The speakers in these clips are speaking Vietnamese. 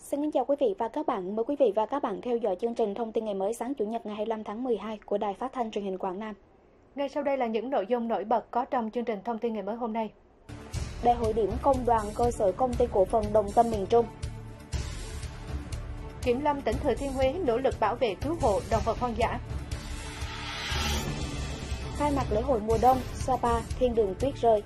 Xin kính chào quý vị và các bạn. Mời quý vị và các bạn theo dõi chương trình Thông tin ngày mới sáng Chủ nhật ngày 25 tháng 12 của Đài Phát thanh Truyền hình Quảng Nam. Ngay sau đây là những nội dung nổi bật có trong chương trình Thông tin ngày mới hôm nay. Đại hội điểm công đoàn cơ sở Công ty cổ phần Đồng Tâm miền Trung. Kiểm lâm tỉnh Thừa Thiên Huế nỗ lực bảo vệ cứu hộ động vật hoang dã. Khai mạc lễ hội mùa đông, Sapa, thiên đường tuyết rơi.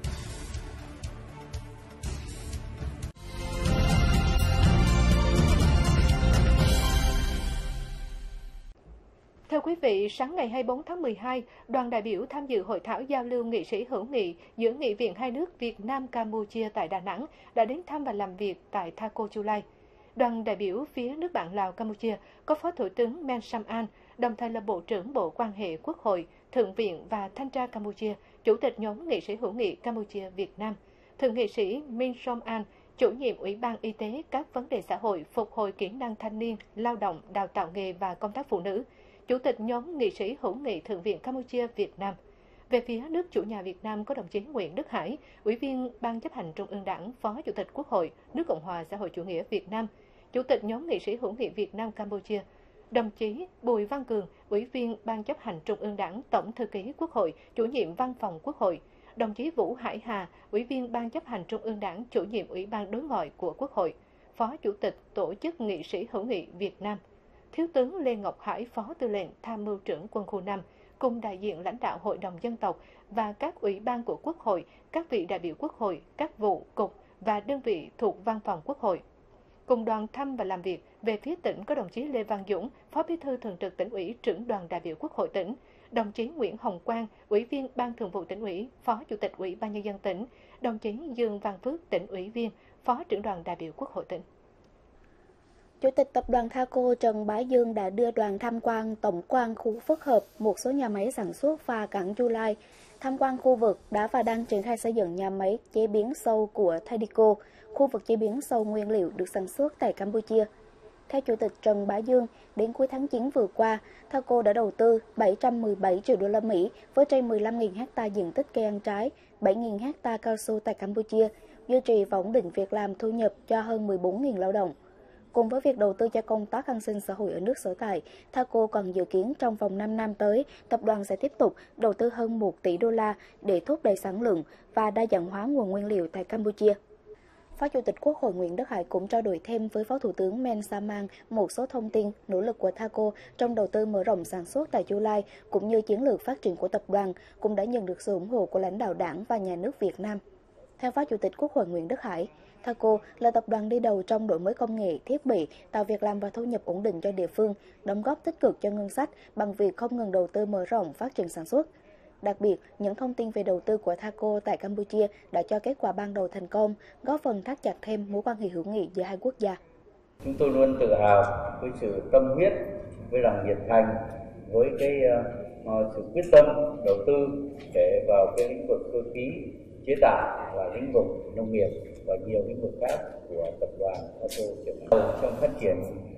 Thưa quý vị, sáng ngày 24 tháng 12, đoàn đại biểu tham dự hội thảo giao lưu nghị sĩ hữu nghị giữa nghị viện hai nước Việt Nam Campuchia tại Đà Nẵng đã đến thăm và làm việc tại Thaco Chu Lai. Đoàn đại biểu phía nước bạn Lào Campuchia có Phó Thủ tướng Men Sam An, đồng thời là Bộ trưởng Bộ Quan hệ Quốc hội, Thượng viện và Thanh tra Campuchia, Chủ tịch nhóm nghị sĩ hữu nghị Campuchia Việt Nam, Thượng nghị sĩ Min Som An, Chủ nhiệm Ủy ban Y tế các vấn đề xã hội, phục hồi kỹ năng thanh niên, lao động, đào tạo nghề và công tác phụ nữ, Chủ tịch nhóm nghị sĩ hữu nghị Thượng viện Campuchia Việt Nam. Về phía nước chủ nhà Việt Nam có đồng chí Nguyễn Đức Hải, Ủy viên Ban chấp hành Trung ương Đảng, Phó Chủ tịch Quốc hội nước Cộng hòa Xã hội Chủ nghĩa Việt Nam, Chủ tịch nhóm nghị sĩ hữu nghị Việt Nam Campuchia, đồng chí Bùi Văn Cường, Ủy viên Ban chấp hành Trung ương Đảng, Tổng thư ký Quốc hội, Chủ nhiệm Văn phòng Quốc hội, đồng chí Vũ Hải Hà, Ủy viên Ban chấp hành Trung ương Đảng, Chủ nhiệm Ủy ban Đối ngoại của Quốc hội, Phó Chủ tịch Tổ chức nghị sĩ hữu nghị Việt Nam, Thiếu tướng Lê Ngọc Hải, Phó Tư lệnh Tham mưu trưởng Quân khu 5, cùng đại diện lãnh đạo Hội đồng Dân tộc và các ủy ban của Quốc hội, các vị đại biểu Quốc hội, các vụ, cục và đơn vị thuộc Văn phòng Quốc hội. Cùng đoàn thăm và làm việc, về phía tỉnh có đồng chí Lê Văn Dũng, Phó Bí thư Thường trực Tỉnh ủy, Trưởng đoàn đại biểu Quốc hội tỉnh, đồng chí Nguyễn Hồng Quang, Ủy viên Ban Thường vụ Tỉnh ủy, Phó Chủ tịch Ủy ban Nhân dân tỉnh, đồng chí Dương Văn Phước, Tỉnh ủy viên, Phó Trưởng đoàn đại biểu Quốc hội tỉnh. Chủ tịch Tập đoàn Thaco Trần Bá Dương đã đưa đoàn tham quan tổng quan khu phức hợp một số nhà máy sản xuất và cảng Chu Lai, tham quan khu vực đã và đang triển khai xây dựng nhà máy chế biến sâu của Thaco, khu vực chế biến sâu nguyên liệu được sản xuất tại Campuchia. Theo Chủ tịch Trần Bá Dương, đến cuối tháng 9 vừa qua, Thaco đã đầu tư 717 triệu đô la Mỹ với trên 15.000 ha diện tích cây ăn trái, 7.000 ha cao su tại Campuchia, duy trì và ổn định việc làm thu nhập cho hơn 14.000 lao động. Cùng với việc đầu tư cho công tác an sinh xã hội ở nước sở tại, Thaco còn dự kiến trong vòng 5 năm tới, tập đoàn sẽ tiếp tục đầu tư hơn 1 tỷ đô la để thúc đẩy sản lượng và đa dạng hóa nguồn nguyên liệu tại Campuchia. Phó Chủ tịch Quốc hội Nguyễn Đức Hải cũng trao đổi thêm với Phó Thủ tướng Men Sam An một số thông tin, nỗ lực của Thaco trong đầu tư mở rộng sản xuất tại Chu Lai, cũng như chiến lược phát triển của tập đoàn, cũng đã nhận được sự ủng hộ của lãnh đạo Đảng và Nhà nước Việt Nam. Theo Phó Chủ tịch Quốc hội Nguyễn Đức Hải, Thaco là tập đoàn đi đầu trong đổi mới công nghệ, thiết bị, tạo việc làm và thu nhập ổn định cho địa phương, đóng góp tích cực cho ngân sách bằng việc không ngừng đầu tư mở rộng phát triển sản xuất. Đặc biệt, những thông tin về đầu tư của Thaco tại Campuchia đã cho kết quả ban đầu thành công, góp phần thắt chặt thêm mối quan hệ hữu nghị giữa hai quốc gia. Chúng tôi luôn tự hào với sự tâm huyết, với lòng nhiệt thành, với sự quyết tâm đầu tư để vào cái lĩnh vực cơ khí chế tạo và lĩnh vực nông nghiệp và nhiều lĩnh vực khác của tập đoàn Thaco trong phát triển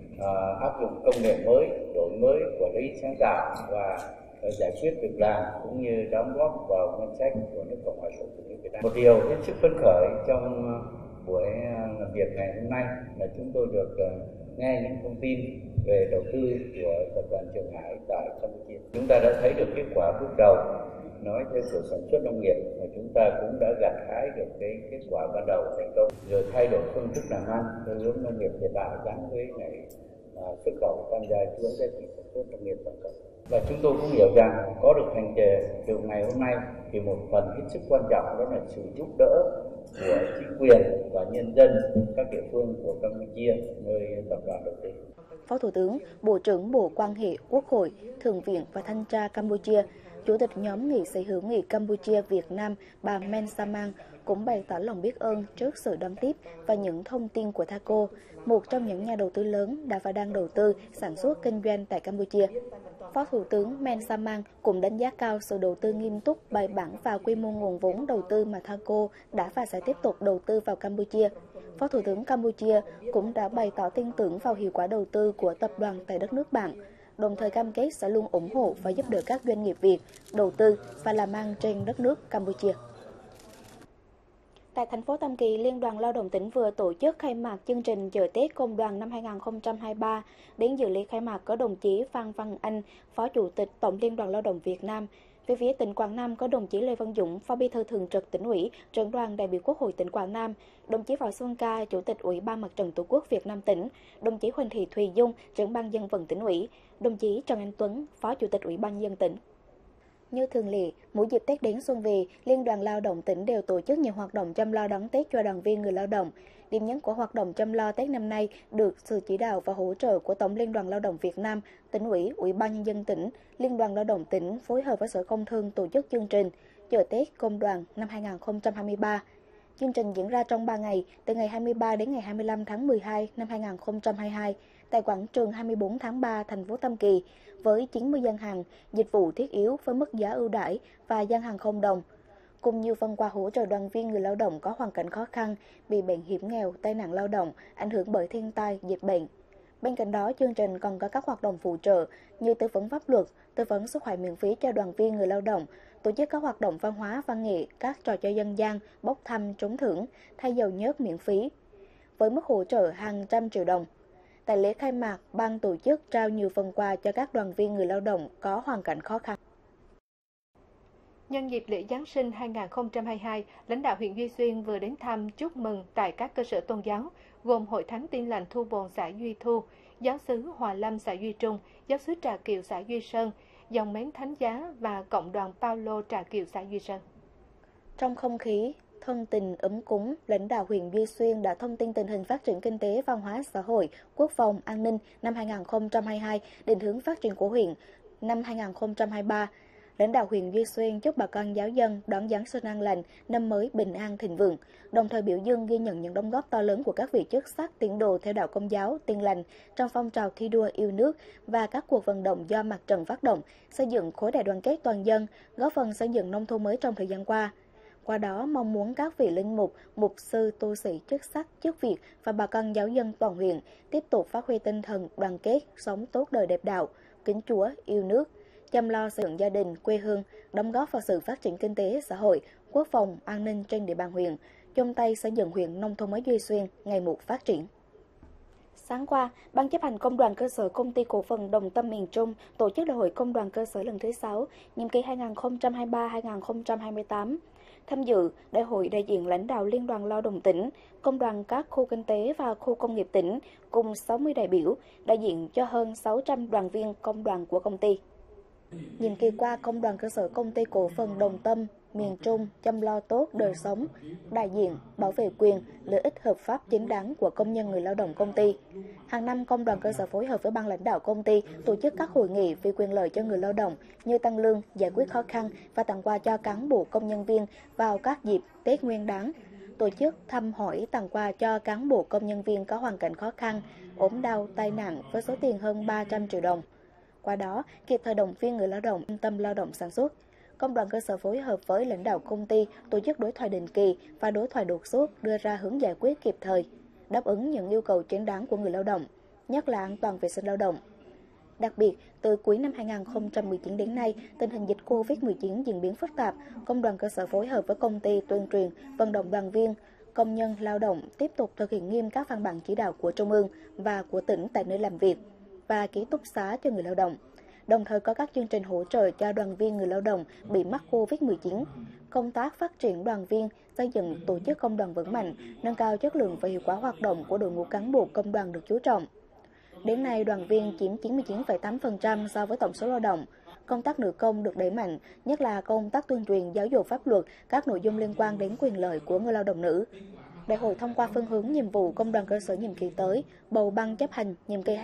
áp dụng công nghệ mới, đổi mới, quản lý sáng tạo và giải quyết việc làm cũng như đóng góp vào ngân sách của nước Cộng hòa xã hội chủ nghĩa Việt Nam. Một điều hết sức phấn khởi trong buổi làm việc ngày hôm nay là chúng tôi được nghe những thông tin về đầu tư của tập đoàn Trường Hải tại Campuchia. Chúng ta đã thấy được kết quả bước đầu. Nói theo kiểu sản xuất nông nghiệp mà chúng ta cũng đã gặt hái được cái kết quả ban đầu thành công, rồi thay đổi phương thức làm ăn theo hướng nông nghiệp hiện đại gắn với lại xuất khẩu tham gia chuỗi giá trị sản xuất nông nghiệp toàn cầu. Và chúng tôi cũng hiểu rằng có được thành tựu ngày hôm nay thì một phần hết sức quan trọng đó là sự giúp đỡ của chính quyền và nhân dân các địa phương của Campuchia nơi tập đoàn đầu tư. Phó Thủ tướng, Bộ trưởng Bộ Quan hệ Quốc hội, Thượng viện và Thanh tra Campuchia, Chủ tịch nhóm nghị sĩ hữu nghị Campuchia Việt Nam bà Men Sam An cũng bày tỏ lòng biết ơn trước sự đón tiếp và những thông tin của Thaco, một trong những nhà đầu tư lớn đã và đang đầu tư sản xuất kinh doanh tại Campuchia. Phó Thủ tướng Men Sam An cũng đánh giá cao sự đầu tư nghiêm túc, bài bản và quy mô nguồn vốn đầu tư mà Thaco đã và sẽ tiếp tục đầu tư vào Campuchia. Phó Thủ tướng Campuchia cũng đã bày tỏ tin tưởng vào hiệu quả đầu tư của tập đoàn tại đất nước bạn, đồng thời cam kết sẽ luôn ủng hộ và giúp đỡ các doanh nghiệp Việt đầu tư và làm ăn trên đất nước Campuchia. Tại thành phố Tam Kỳ, Liên đoàn Lao động tỉnh vừa tổ chức khai mạc chương trình chợ Tết Công đoàn năm 2023. Đến dự lễ khai mạc có đồng chí Phan Văn Anh, Phó Chủ tịch Tổng Liên đoàn Lao động Việt Nam. Về phía tỉnh Quảng Nam có đồng chí Lê Văn Dũng, Phó Bí thư Thường trực Tỉnh ủy, Trưởng đoàn đại biểu Quốc hội tỉnh Quảng Nam, đồng chí Võ Xuân Ca, Chủ tịch Ủy ban Mặt trận Tổ quốc Việt Nam tỉnh, đồng chí Huỳnh Thị Thùy Dung, Trưởng ban Dân vận Tỉnh ủy, đồng chí Trần Anh Tuấn, Phó Chủ tịch Ủy ban Nhân dân tỉnh. Như thường lệ, mỗi dịp Tết đến xuân về, Liên đoàn Lao động tỉnh đều tổ chức nhiều hoạt động chăm lo đón Tết cho đoàn viên người lao động. Điểm nhấn của hoạt động chăm lo Tết năm nay được sự chỉ đạo và hỗ trợ của Tổng Liên đoàn Lao động Việt Nam, Tỉnh ủy, Ủy ban Nhân dân tỉnh, Liên đoàn Lao động tỉnh phối hợp với Sở Công Thương tổ chức chương trình chợ Tết Công đoàn năm 2023. Chương trình diễn ra trong 3 ngày, từ ngày 23 đến ngày 25 tháng 12 năm 2022, tại quảng trường 24 tháng 3, thành phố Tam Kỳ, với 90 gian hàng, dịch vụ thiết yếu với mức giá ưu đãi và gian hàng không đồng, cùng nhiều phần quà hỗ trợ đoàn viên người lao động có hoàn cảnh khó khăn, bị bệnh hiểm nghèo, tai nạn lao động, ảnh hưởng bởi thiên tai, dịch bệnh. Bên cạnh đó, chương trình còn có các hoạt động phụ trợ như tư vấn pháp luật, tư vấn sức khỏe miễn phí cho đoàn viên người lao động, tổ chức các hoạt động văn hóa, văn nghệ, các trò chơi dân gian, bốc thăm, trúng thưởng, thay dầu nhớt miễn phí, với mức hỗ trợ hàng trăm triệu đồng. Tại lễ khai mạc, ban tổ chức trao nhiều phần quà cho các đoàn viên người lao động có hoàn cảnh khó khăn. Nhân dịp lễ Giáng sinh 2022, lãnh đạo huyện Duy Xuyên vừa đến thăm chúc mừng tại các cơ sở tôn giáo, gồm Hội Thánh Tin Lành Thu Bồn xã Duy Thu, Giáo xứ Hòa Lâm xã Duy Trung, Giáo xứ Trà Kiệu xã Duy Sơn, Dòng Mến Thánh Giá và Cộng đoàn Paulo Trà Kiệu xã Duy Sơn. Trong không khí thân tình ấm cúng, lãnh đạo huyện Duy Xuyên đã thông tin tình hình phát triển kinh tế, văn hóa, xã hội, quốc phòng, an ninh năm 2022, định hướng phát triển của huyện năm 2023. Lãnh đạo huyện Duy Xuyên chúc bà con giáo dân đón Giáng sinh an lành, năm mới bình an thịnh vượng, đồng thời biểu dương ghi nhận những đóng góp to lớn của các vị chức sắc tín đồ theo đạo Công giáo, Tin lành trong phong trào thi đua yêu nước và các cuộc vận động do mặt trận phát động, xây dựng khối đại đoàn kết toàn dân, góp phần xây dựng nông thôn mới trong thời gian qua. Qua đó, mong muốn các vị linh mục, mục sư, tu sĩ, chức sắc, chức việc và bà con giáo dân toàn huyện tiếp tục phát huy tinh thần đoàn kết, sống tốt đời đẹp đạo, kính Chúa, yêu nước, chăm lo xây dựng gia đình, quê hương, đóng góp vào sự phát triển kinh tế, xã hội, quốc phòng, an ninh trên địa bàn huyện, chung tay xây dựng huyện nông thôn mới Duy Xuyên ngày một phát triển. Sáng qua, Ban chấp hành Công đoàn cơ sở Công ty Cổ phần Đồng Tâm miền Trung tổ chức Đại hội Công đoàn cơ sở lần thứ 6, nhiệm kỳ 2023-2028. Tham dự đại hội đại diện lãnh đạo Liên đoàn Lao động tỉnh, công đoàn các khu kinh tế và khu công nghiệp tỉnh cùng 60 đại biểu, đại diện cho hơn 600 đoàn viên công đoàn của công ty. Nhiệm kỳ qua, Công đoàn cơ sở Công ty Cổ phần Đồng Tâm miền Trung chăm lo tốt đời sống, đại diện, bảo vệ quyền, lợi ích hợp pháp chính đáng của công nhân người lao động công ty. Hàng năm, Công đoàn cơ sở phối hợp với ban lãnh đạo công ty tổ chức các hội nghị vì quyền lợi cho người lao động như tăng lương, giải quyết khó khăn và tặng quà cho cán bộ công nhân viên vào các dịp Tết Nguyên đán. Tổ chức thăm hỏi tặng quà cho cán bộ công nhân viên có hoàn cảnh khó khăn, ốm đau, tai nạn với số tiền hơn 300 triệu đồng. Qua đó, kịp thời động viên người lao động yên tâm lao động sản xuất. Công đoàn cơ sở phối hợp với lãnh đạo công ty tổ chức đối thoại định kỳ và đối thoại đột xuất, đưa ra hướng giải quyết kịp thời, đáp ứng những yêu cầu chính đáng của người lao động, nhất là an toàn vệ sinh lao động. Đặc biệt, từ cuối năm 2019 đến nay, tình hình dịch Covid-19 diễn biến phức tạp, Công đoàn cơ sở phối hợp với công ty tuyên truyền, vận động đoàn viên, công nhân lao động tiếp tục thực hiện nghiêm các văn bản chỉ đạo của Trung ương và của tỉnh tại nơi làm việc và ký túc xá cho người lao động. Đồng thời có các chương trình hỗ trợ cho đoàn viên người lao động bị mắc Covid-19, công tác phát triển đoàn viên, xây dựng tổ chức công đoàn vững mạnh, nâng cao chất lượng và hiệu quả hoạt động của đội ngũ cán bộ công đoàn được chú trọng. Đến nay, đoàn viên chiếm 99,8% so với tổng số lao động. Công tác nữ công được đẩy mạnh, nhất là công tác tuyên truyền giáo dục pháp luật, các nội dung liên quan đến quyền lợi của người lao động nữ. Đại hội thông qua phương hướng nhiệm vụ công đoàn cơ sở nhiệm kỳ tới, bầu ban chấp hành nhiệm kỳ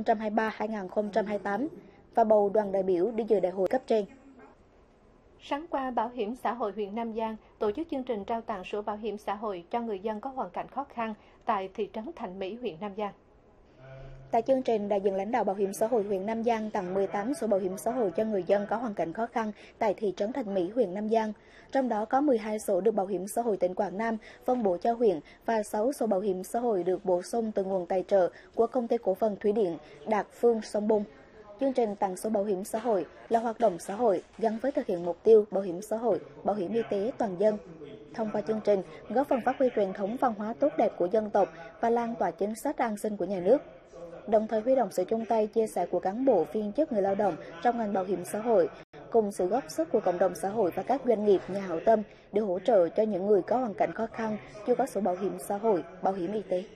2023-2028 và bầu đoàn đại biểu đi dự đại hội cấp trên. Sáng qua, Bảo hiểm xã hội huyện Nam Giang tổ chức chương trình trao tặng sổ bảo hiểm xã hội cho người dân có hoàn cảnh khó khăn tại thị trấn Thành Mỹ, huyện Nam Giang. Tại chương trình, đại diện lãnh đạo Bảo hiểm xã hội huyện Nam Giang tặng 18 sổ bảo hiểm xã hội cho người dân có hoàn cảnh khó khăn tại thị trấn Thành Mỹ, huyện Nam Giang. Trong đó có 12 sổ được Bảo hiểm xã hội tỉnh Quảng Nam phân bổ cho huyện và 6 sổ bảo hiểm xã hội được bổ sung từ nguồn tài trợ của Công ty Cổ phần Thủy điện Đạt Phương Sông Bung. Chương trình tặng sổ bảo hiểm xã hội là hoạt động xã hội gắn với thực hiện mục tiêu bảo hiểm xã hội, bảo hiểm y tế toàn dân. thông qua chương trình, góp phần phát huy truyền thống văn hóa tốt đẹp của dân tộc và lan tỏa chính sách an sinh của nhà nước. Đồng thời huy động sự chung tay chia sẻ của cán bộ, viên chức, người lao động trong ngành bảo hiểm xã hội, cùng sự góp sức của cộng đồng xã hội và các doanh nghiệp, nhà hảo tâm để hỗ trợ cho những người có hoàn cảnh khó khăn, chưa có sổ bảo hiểm xã hội, bảo hiểm y tế.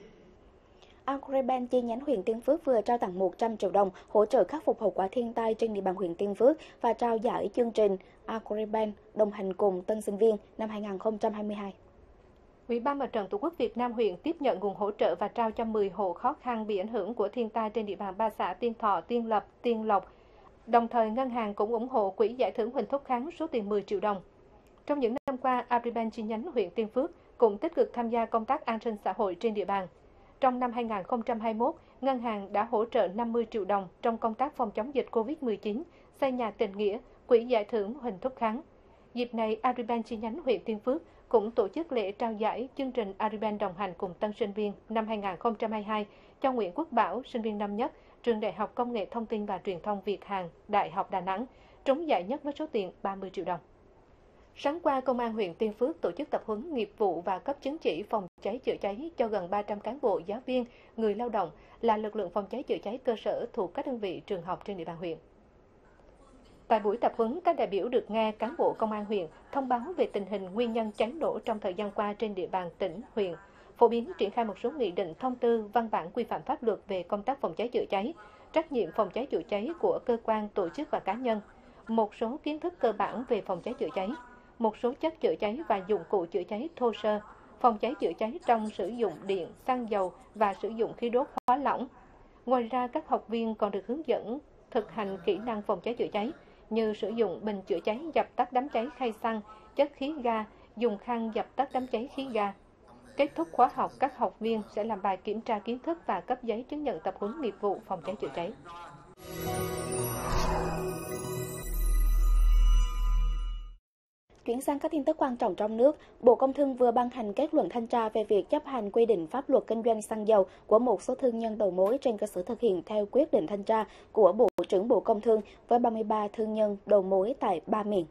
Agribank chi nhánh huyện Tiên Phước vừa trao tặng 100 triệu đồng hỗ trợ khắc phục hậu quả thiên tai trên địa bàn huyện Tiên Phước và trao giải chương trình Agribank đồng hành cùng tân sinh viên năm 2022. Ủy ban Mặt trận Tổ quốc Việt Nam huyện tiếp nhận nguồn hỗ trợ và trao cho 10 hộ khó khăn bị ảnh hưởng của thiên tai trên địa bàn 3 xã Tiên Thọ, Tiên Lập, Tiên Lộc. Đồng thời, ngân hàng cũng ủng hộ quỹ giải thưởng Huỳnh Thúc Kháng số tiền 10 triệu đồng. Trong những năm qua, Agribank chi nhánh huyện Tiên Phước cũng tích cực tham gia công tác an sinh xã hội trên địa bàn. Trong năm 2021, ngân hàng đã hỗ trợ 50 triệu đồng trong công tác phòng chống dịch COVID-19, xây nhà tình nghĩa, quỹ giải thưởng Huỳnh Thúc Kháng. Dịp này, Agribank chi nhánh huyện Tiên Phước cũng tổ chức lễ trao giải chương trình Agribank đồng hành cùng tân sinh viên năm 2022 cho Nguyễn Quốc Bảo, sinh viên năm nhất, Trường Đại học Công nghệ Thông tin và Truyền thông Việt Hàn, Đại học Đà Nẵng, trúng giải nhất với số tiền 30 triệu đồng. Sáng qua, Công an huyện Tiên Phước tổ chức tập huấn nghiệp vụ và cấp chứng chỉ phòng cháy chữa cháy cho gần 300 cán bộ, giáo viên, người lao động là lực lượng phòng cháy chữa cháy cơ sở thuộc các đơn vị trường học trên địa bàn huyện. Tại buổi tập huấn, các đại biểu được nghe cán bộ công an huyện thông báo về tình hình nguyên nhân cháy nổ trong thời gian qua trên địa bàn tỉnh, huyện, phổ biến triển khai một số nghị định, thông tư, văn bản quy phạm pháp luật về công tác phòng cháy chữa cháy, trách nhiệm phòng cháy chữa cháy của cơ quan, tổ chức và cá nhân, một số kiến thức cơ bản về phòng cháy chữa cháy, một số chất chữa cháy và dụng cụ chữa cháy thô sơ, phòng cháy chữa cháy trong sử dụng điện, xăng dầu và sử dụng khí đốt hóa lỏng. Ngoài ra, các học viên còn được hướng dẫn thực hành kỹ năng phòng cháy chữa cháy như sử dụng bình chữa cháy dập tắt đám cháy khay xăng, chất khí ga, dùng khăn dập tắt đám cháy khí ga. Kết thúc khóa học, các học viên sẽ làm bài kiểm tra kiến thức và cấp giấy chứng nhận tập huấn nghiệp vụ phòng cháy chữa cháy. Chuyển sang các tin tức quan trọng trong nước, Bộ Công Thương vừa ban hành kết luận thanh tra về việc chấp hành quy định pháp luật kinh doanh xăng dầu của một số thương nhân đầu mối trên cơ sở thực hiện theo quyết định thanh tra của Bộ trưởng Bộ Công Thương với 33 thương nhân đầu mối tại 3 miền.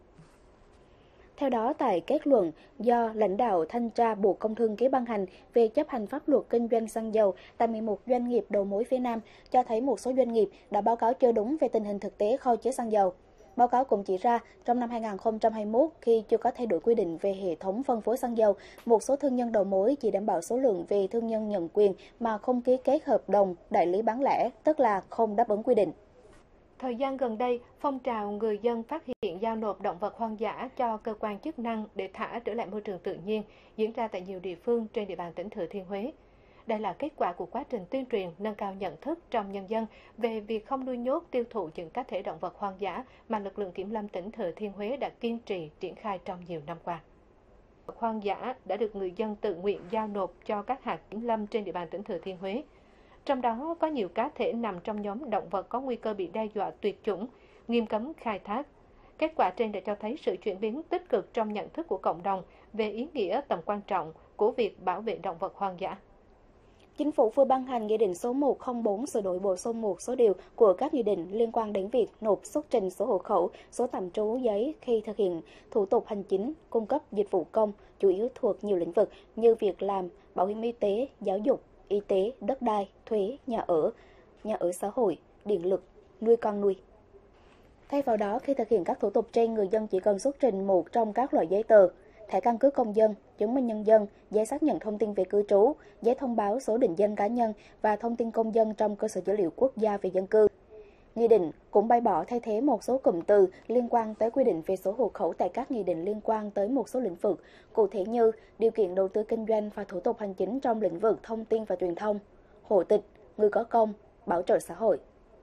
Theo đó, tại kết luận do lãnh đạo thanh tra Bộ Công Thương ký ban hành về chấp hành pháp luật kinh doanh xăng dầu tại 11 doanh nghiệp đầu mối phía Nam, cho thấy một số doanh nghiệp đã báo cáo chưa đúng về tình hình thực tế kho chứa xăng dầu. Báo cáo cũng chỉ ra, trong năm 2021, khi chưa có thay đổi quy định về hệ thống phân phối xăng dầu, một số thương nhân đầu mối chỉ đảm bảo số lượng về thương nhân nhận quyền mà không ký kết hợp đồng đại lý bán lẻ, tức là không đáp ứng quy định. Thời gian gần đây, phong trào người dân phát hiện giao nộp động vật hoang dã cho cơ quan chức năng để thả trở lại môi trường tự nhiên diễn ra tại nhiều địa phương trên địa bàn tỉnh Thừa Thiên Huế. Đây là kết quả của quá trình tuyên truyền nâng cao nhận thức trong nhân dân về việc không nuôi nhốt, tiêu thụ những cá thể động vật hoang dã mà lực lượng kiểm lâm tỉnh Thừa Thiên Huế đã kiên trì triển khai trong nhiều năm qua. Động vật hoang dã đã được người dân tự nguyện giao nộp cho các hạt kiểm lâm trên địa bàn tỉnh Thừa Thiên Huế. Trong đó có nhiều cá thể nằm trong nhóm động vật có nguy cơ bị đe dọa tuyệt chủng, nghiêm cấm khai thác. Kết quả trên đã cho thấy sự chuyển biến tích cực trong nhận thức của cộng đồng về ý nghĩa tầm quan trọng của việc bảo vệ động vật hoang dã. Chính phủ vừa ban hành Nghị định số 104 sửa đổi bổ sung một số điều của các nghị định liên quan đến việc nộp xuất trình số hộ khẩu, số tạm trú giấy khi thực hiện thủ tục hành chính, cung cấp dịch vụ công, chủ yếu thuộc nhiều lĩnh vực như việc làm, bảo hiểm y tế, giáo dục, y tế, đất đai, thuế, nhà ở xã hội, điện lực, nuôi con nuôi. Thay vào đó, khi thực hiện các thủ tục trên, người dân chỉ cần xuất trình một trong các loại giấy tờ: thẻ căn cước công dân, chứng minh nhân dân, giấy xác nhận thông tin về cư trú, giấy thông báo số định danh cá nhân và thông tin công dân trong cơ sở dữ liệu quốc gia về dân cư. Nghị định cũng bãi bỏ thay thế một số cụm từ liên quan tới quy định về số hộ khẩu tại các nghị định liên quan tới một số lĩnh vực, cụ thể như điều kiện đầu tư kinh doanh và thủ tục hành chính trong lĩnh vực thông tin và truyền thông, hộ tịch, người có công, bảo trợ xã hội.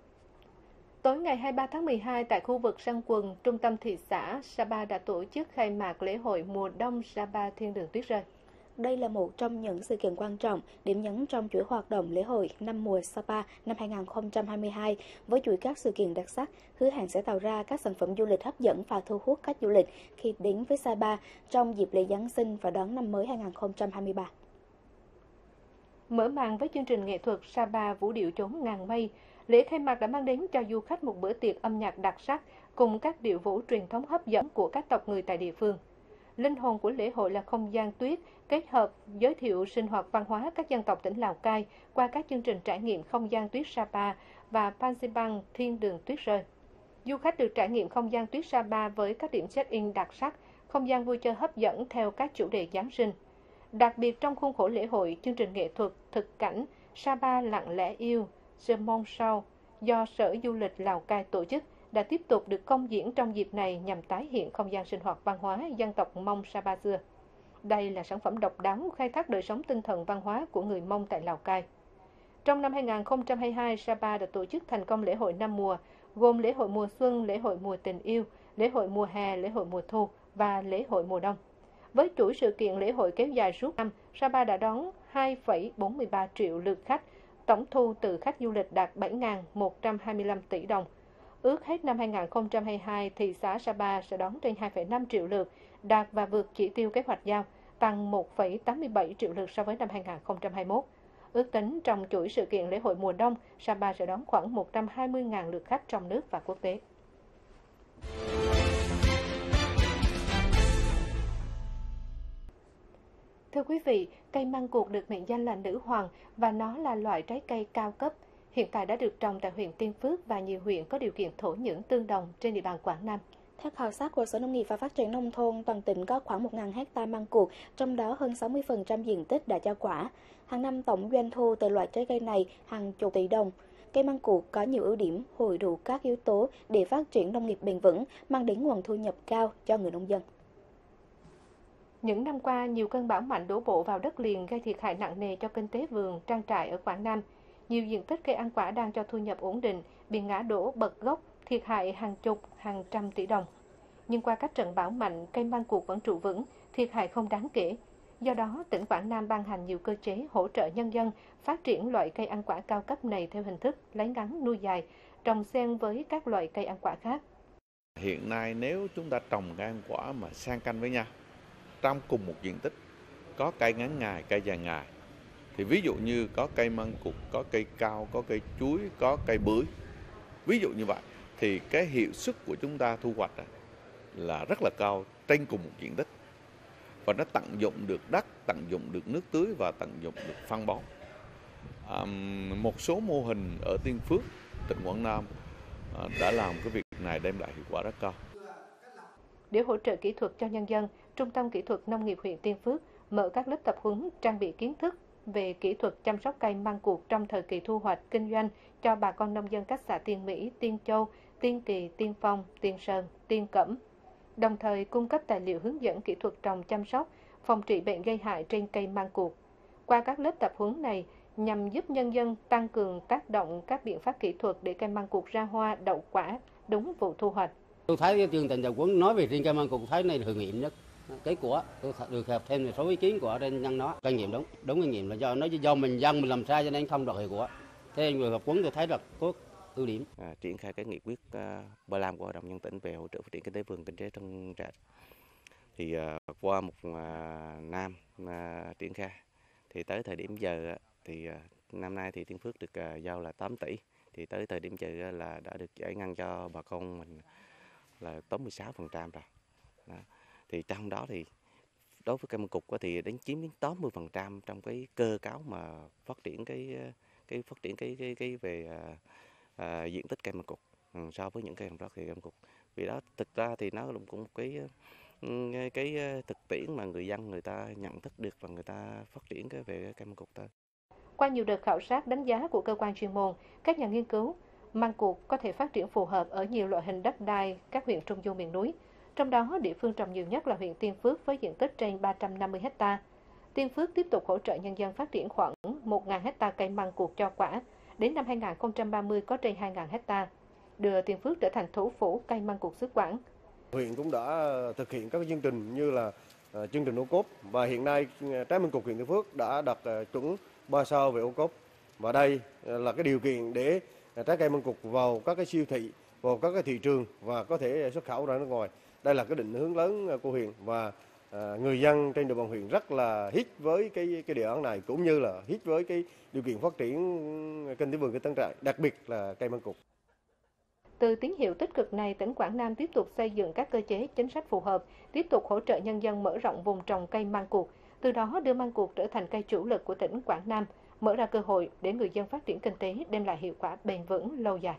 Tối ngày 23 tháng 12, tại khu vực Sân Quần, trung tâm thị xã Sapa đã tổ chức khai mạc lễ hội mùa đông Sapa Thiên Đường Tuyết Rơi. Đây là một trong những sự kiện quan trọng, điểm nhấn trong chuỗi hoạt động lễ hội năm mùa Sapa năm 2022, với chuỗi các sự kiện đặc sắc, hứa hẹn sẽ tạo ra các sản phẩm du lịch hấp dẫn và thu hút khách du lịch khi đến với Sapa trong dịp lễ Giáng sinh và đón năm mới 2023. Mở màn với chương trình nghệ thuật Sapa Vũ điệu chốn ngàn mây, lễ khai mạc đã mang đến cho du khách một bữa tiệc âm nhạc đặc sắc cùng các điệu vũ truyền thống hấp dẫn của các tộc người tại địa phương. Linh hồn của lễ hội là không gian tuyết, kết hợp giới thiệu sinh hoạt văn hóa các dân tộc tỉnh Lào Cai qua các chương trình trải nghiệm không gian tuyết Sapa và Pansipan Thiên đường tuyết rơi. Du khách được trải nghiệm không gian tuyết Sapa với các điểm check-in đặc sắc, không gian vui chơi hấp dẫn theo các chủ đề Giáng sinh. Đặc biệt trong khuôn khổ lễ hội, chương trình nghệ thuật thực cảnh Sapa lặng lẽ yêu, The Mong Show do Sở Du lịch Lào Cai tổ chức đã tiếp tục được công diễn trong dịp này nhằm tái hiện không gian sinh hoạt văn hóa dân tộc Mông Sapa xưa. Đây là sản phẩm độc đáo khai thác đời sống tinh thần văn hóa của người Mông tại Lào Cai. Trong năm 2022, Sapa đã tổ chức thành công lễ hội 5 mùa, gồm lễ hội mùa xuân, lễ hội mùa tình yêu, lễ hội mùa hè, lễ hội mùa thu và lễ hội mùa đông. Với chuỗi sự kiện lễ hội kéo dài suốt năm, Sapa đã đón 2,43 triệu lượt khách, tổng thu từ khách du lịch đạt 7.125 tỷ đồng. Ước hết năm 2022, thị xã Sapa sẽ đón trên 2,5 triệu lượt, đạt và vượt chỉ tiêu kế hoạch giao, tăng 1,87 triệu lượt so với năm 2021. Ước tính trong chuỗi sự kiện lễ hội mùa đông, Sapa sẽ đón khoảng 120.000 lượt khách trong nước và quốc tế. Thưa quý vị, cây măng cụt được mệnh danh là nữ hoàng và nó là loại trái cây cao cấp. Hiện tại đã được trồng tại huyện Tiên Phước và nhiều huyện có điều kiện thổ nhưỡng tương đồng trên địa bàn Quảng Nam. Theo khảo sát của Sở Nông nghiệp và Phát triển Nông thôn, toàn tỉnh có khoảng 1.000 hectare măng cụt, trong đó hơn 60% diện tích đã cho quả. Hàng năm tổng doanh thu từ loại trái cây này hàng chục tỷ đồng. Cây măng cụt có nhiều ưu điểm, hội đủ các yếu tố để phát triển nông nghiệp bền vững, mang đến nguồn thu nhập cao cho người nông dân. Những năm qua, nhiều cơn bão mạnh đổ bộ vào đất liền gây thiệt hại nặng nề cho kinh tế vườn, trang trại ở Quảng Nam. Nhiều diện tích cây ăn quả đang cho thu nhập ổn định, bị ngã đổ bật gốc, thiệt hại hàng chục, hàng trăm tỷ đồng. Nhưng qua các trận bão mạnh, cây măng cụt vẫn trụ vững, thiệt hại không đáng kể. Do đó, tỉnh Quảng Nam ban hành nhiều cơ chế hỗ trợ nhân dân phát triển loại cây ăn quả cao cấp này theo hình thức lấy ngắn nuôi dài, trồng xen với các loại cây ăn quả khác. Hiện nay nếu chúng ta trồng cây ăn quả mà xen canh với nhau, trong cùng một diện tích, có cây ngắn ngày, cây dài ngày, thì ví dụ như có cây măng cụt, có cây cao, có cây chuối, có cây bưởi. Ví dụ như vậy, thì cái hiệu suất của chúng ta thu hoạch là rất là cao trên cùng một diện tích. Và nó tận dụng được đất, tận dụng được nước tưới và tận dụng được phân bón. Một số mô hình ở Tiên Phước, tỉnh Quảng Nam đã làm cái việc này đem lại hiệu quả rất cao. Để hỗ trợ kỹ thuật cho nhân dân, Trung tâm Kỹ thuật Nông nghiệp huyện Tiên Phước mở các lớp tập huấn trang bị kiến thức về kỹ thuật chăm sóc cây măng cụt trong thời kỳ thu hoạch kinh doanh cho bà con nông dân các xã Tiên Mỹ, Tiên Châu, Tiên Kỳ, Tiên Phong, Tiên Sơn, Tiên Cẩm. Đồng thời cung cấp tài liệu hướng dẫn kỹ thuật trồng chăm sóc, phòng trị bệnh gây hại trên cây măng cụt. Qua các lớp tập huấn này, nhằm giúp nhân dân tăng cường tác động các biện pháp kỹ thuật để cây măng cụt ra hoa, đậu quả đúng vụ thu hoạch. Tôi thấy cái chương trình tập huấn nói về riêng cây măng cụt thấy này thử nghiệm nhất. Kết quả tôi được hợp thêm một số ý kiến của trên nhân nó, kinh nghiệm đúng kinh nghiệm là do mình dân mình làm sai cho nên không đạt hiệu quả. Thế người tập huấn tôi thấy là có ưu điểm. Triển khai cái nghị quyết 35 của Hội đồng nhân tỉnh về hỗ trợ phát triển kinh tế vườn, kinh tế trong trại. Thì qua một năm triển khai thì tới thời điểm giờ thì năm nay thì Tiên Phước được giao là 8 tỷ, thì tới thời điểm giờ là đã được giải ngân cho bà con mình là 86% rồi. Đó. Thì trong đó thì đối với cây măng cụt thì chiếm đến 80% trong cái cơ cấu mà phát triển cái về diện tích cây măng cụt so với những cây trồng khác thì cây măng cụt. Vì đó thực ra thì nó cũng một cái thực tiễn mà người ta nhận thức được và người ta phát triển về cây măng cụt thôi. Qua nhiều đợt khảo sát đánh giá của cơ quan chuyên môn, các nhà nghiên cứu, măng cụt có thể phát triển phù hợp ở nhiều loại hình đất đai các huyện trung du miền núi. Trong đó, địa phương trồng nhiều nhất là huyện Tiên Phước với diện tích trên 350 ha. Tiên Phước tiếp tục hỗ trợ nhân dân phát triển khoảng 1.000 ha cây măng cụt cho quả. Đến năm 2030 có trên 2.000 ha, đưa Tiên Phước trở thành thủ phủ cây măng cụt xứ Quảng. Huyện cũng đã thực hiện các chương trình như là chương trình ô cốp và hiện nay trái măng cụt huyện Tiên Phước đã đạt chuẩn 3 sao về ô cốp. Và đây là cái điều kiện để trái cây măng cụt vào các cái siêu thị, vào các cái thị trường và có thể xuất khẩu ra nước ngoài. Đây là cái định hướng lớn của huyện và người dân trên địa bàn huyện rất là hít với cái đề án này, cũng như là hít với cái điều kiện phát triển kinh tế vườn, kinh tế trại, đặc biệt là cây măng cụt. Từ tín hiệu tích cực này, tỉnh Quảng Nam tiếp tục xây dựng các cơ chế chính sách phù hợp, tiếp tục hỗ trợ nhân dân mở rộng vùng trồng cây măng cụt, từ đó đưa măng cụt trở thành cây chủ lực của tỉnh Quảng Nam, mở ra cơ hội để người dân phát triển kinh tế, đem lại hiệu quả bền vững lâu dài.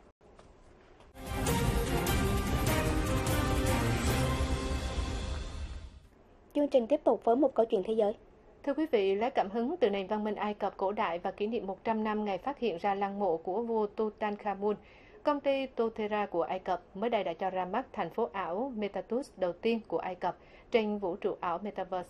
Chương trình tiếp tục với một câu chuyện thế giới. Thưa quý vị, lấy cảm hứng từ nền văn minh Ai Cập cổ đại và kỷ niệm 100 năm ngày phát hiện ra lăng mộ của vua Tutankhamun, công ty Totera của Ai Cập mới đây đã cho ra mắt thành phố ảo Metatus đầu tiên của Ai Cập trên vũ trụ ảo Metaverse.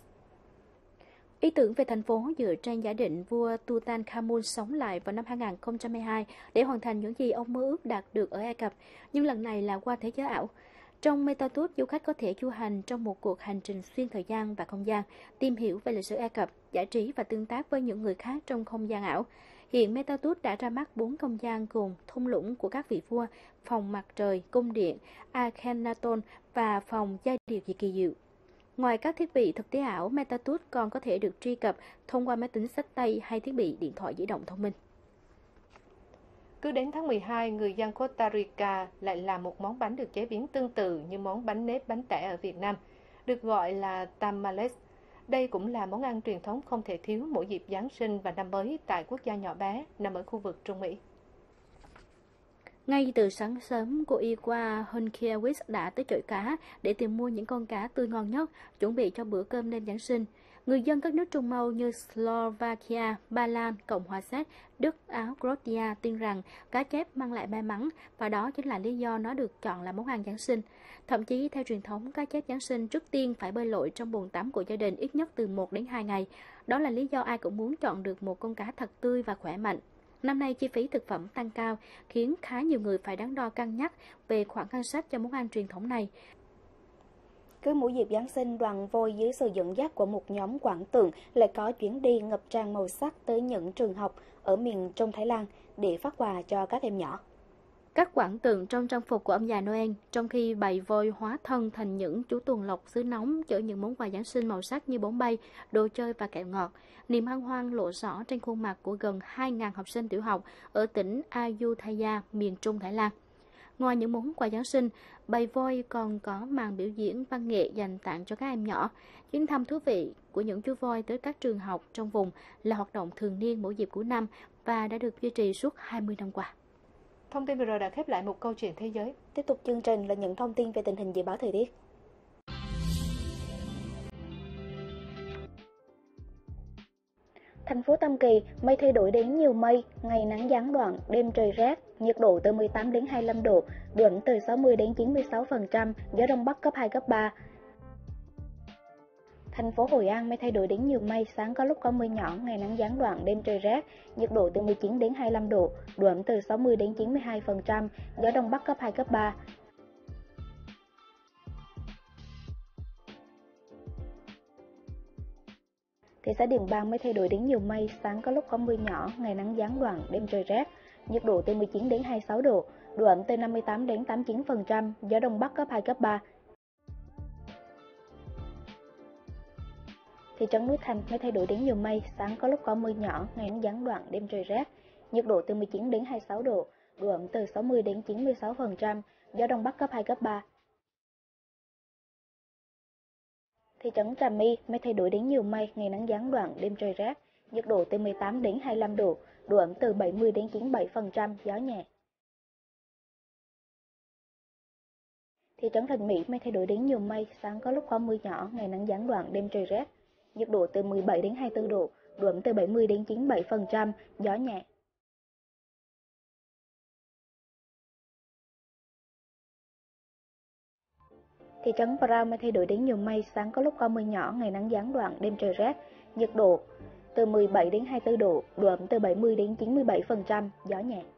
Ý tưởng về thành phố dựa trên giả định vua Tutankhamun sống lại vào năm 2022 để hoàn thành những gì ông mơ ước đạt được ở Ai Cập, nhưng lần này là qua thế giới ảo. Trong Metatus, du khách có thể du hành trong một cuộc hành trình xuyên thời gian và không gian, tìm hiểu về lịch sử Ai Cập, giải trí và tương tác với những người khác trong không gian ảo. Hiện Metatus đã ra mắt 4 không gian gồm thung lũng của các vị vua, phòng mặt trời, cung điện, Akhenaton và phòng giai điệu kỳ diệu. Ngoài các thiết bị thực tế ảo, Metatus còn có thể được truy cập thông qua máy tính xách tay hay thiết bị điện thoại di động thông minh. Cứ đến tháng 12, người dân Costa Rica lại làm một món bánh được chế biến tương tự như món bánh nếp bánh tẻ ở Việt Nam, được gọi là tamales. Đây cũng là món ăn truyền thống không thể thiếu mỗi dịp Giáng sinh và năm mới tại quốc gia nhỏ bé nằm ở khu vực Trung Mỹ. Ngay từ sáng sớm, cô Iwa Honkiewicz đã tới chợ cá để tìm mua những con cá tươi ngon nhất, chuẩn bị cho bữa cơm đêm Giáng sinh. Người dân các nước Trung Âu như Slovakia, Ba Lan, Cộng hòa Séc, Đức, Áo, Croatia tin rằng cá chép mang lại may mắn và đó chính là lý do nó được chọn là món ăn Giáng sinh. Thậm chí theo truyền thống, cá chép Giáng sinh trước tiên phải bơi lội trong bồn tắm của gia đình ít nhất từ 1 đến 2 ngày. Đó là lý do ai cũng muốn chọn được một con cá thật tươi và khỏe mạnh. Năm nay, chi phí thực phẩm tăng cao, khiến khá nhiều người phải đắn đo cân nhắc về khoản ngân sách cho món ăn truyền thống này. Cứ mỗi dịp Giáng sinh, đoàn voi dưới sự dẫn dắt của một nhóm quảng tượng lại có chuyến đi ngập tràn màu sắc tới những trường học ở miền Trung Thái Lan để phát quà cho các em nhỏ. Các quảng tượng trong trang phục của ông già Noel, trong khi bầy voi hóa thân thành những chú tuần lộc xứ nóng chở những món quà Giáng sinh màu sắc như bóng bay, đồ chơi và kẹo ngọt. Niềm hân hoan lộ rõ trên khuôn mặt của gần 2.000 học sinh tiểu học ở tỉnh Ayutthaya, miền Trung Thái Lan. Ngoài những món quà Giáng sinh, bầy voi còn có màn biểu diễn văn nghệ dành tặng cho các em nhỏ. Chuyến thăm thú vị của những chú voi tới các trường học trong vùng là hoạt động thường niên mỗi dịp cuối năm và đã được duy trì suốt 20 năm qua. Thông tin vừa rồi đã khép lại một câu chuyện thế giới. Tiếp tục chương trình là những thông tin về tình hình dự báo thời tiết. Thành phố Tam Kỳ, mây thay đổi đến nhiều mây, ngày nắng gián đoạn, đêm trời rét, nhiệt độ từ 18 đến 25 độ, độ ẩm từ 60 đến 96%, gió đông bắc cấp 2, cấp 3. Thành phố Hội An, mây thay đổi đến nhiều mây, sáng có lúc có mưa nhỏ, ngày nắng gián đoạn, đêm trời rét, nhiệt độ từ 19 đến 25 độ, độ ẩm từ 60 đến 92%, gió đông bắc cấp 2, cấp 3. Thị xã Điện Bàn, mây thay đổi đến nhiều mây, sáng có lúc có mưa nhỏ, ngày nắng gián đoạn, đêm trời rét, nhiệt độ từ 19 đến 26 độ, độ ẩm từ 58 đến 89%, gió đông bắc cấp 2, cấp 3. Thị trấn Núi Thành, mây thay đổi đến nhiều mây, sáng có lúc có mưa nhỏ, ngày nắng gián đoạn, đêm trời rét, nhiệt độ từ 19 đến 26 độ, độ ẩm từ 60 đến 96%, gió đông bắc cấp 2, cấp 3. Thị trấn Trà My, mây thay đổi đến nhiều mây, ngày nắng gián đoạn, đêm trời rét, nhiệt độ từ 18 đến 25 độ, độ ẩm từ 70 đến 97%, gió nhẹ. Thị trấn Thành Mỹ, mây thay đổi đến nhiều mây, sáng có lúc có mưa nhỏ, ngày nắng gián đoạn, đêm trời rét, nhiệt độ từ 17 đến 24 độ, độ ẩm từ 70 đến 97%, gió nhẹ. Thị trấn Prao, mây thay đổi đến nhiều mây, sáng có lúc có mưa nhỏ, ngày nắng gián đoạn, đêm trời rét, nhiệt độ từ 17 đến 24 độ, độ ẩm từ 70 đến 97%, gió nhẹ.